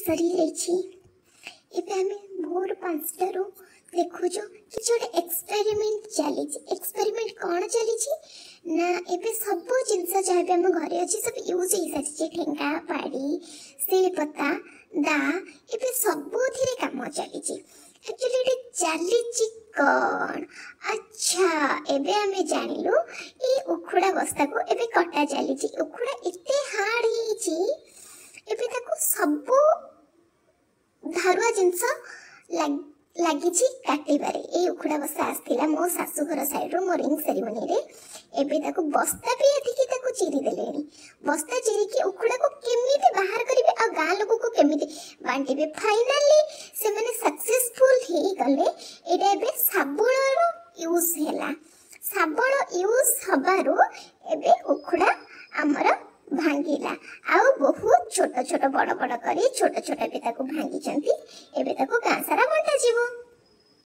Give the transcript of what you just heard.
सरी जाइछि एबे हमें भोर 5 रू देखुजो कि जोड़े एक्सपेरिमेंट चली एक्सपेरिमेंट कौन चली ना एबे सब जिनस जहाँ भी हम घरे अच्छी सब यूज हो सारी ठेंगा पाड़ी शिलपता दा एबे सबुथिरे काम चली एक्चुअली ये चली कौन अच्छा एबे हमें जानिलु ये उखुड़ा बस्ता को एबे कटा चली उखुड़ा इते हार्ड ही एबे ताको सब धारुआ जिनस लगी काटिबारे ए उखुड़ा बस्ता आसथिला मो सासुघर साइड रो मो रिंग सेरेमनी रे एबे ताको बस्ता भी एथिकी ताको चिरी देलेनी बस्ता चिरी के उखुड़ा को केमिति बाहर करिवे आ गां लोक को केमिति बांटिबे फाइनली से माने सक्सेसफुल ही गले एडा एबे साबुळ रो यूज हैला साबुळ यूज हबारो एबे उखुड़ा हमर भांगिला आउ बहुत छोट छोट बड़ बड़ करी छोट छोट एबे ताको भांगी चंती एबे ताको गां सारा बंटा जीवो।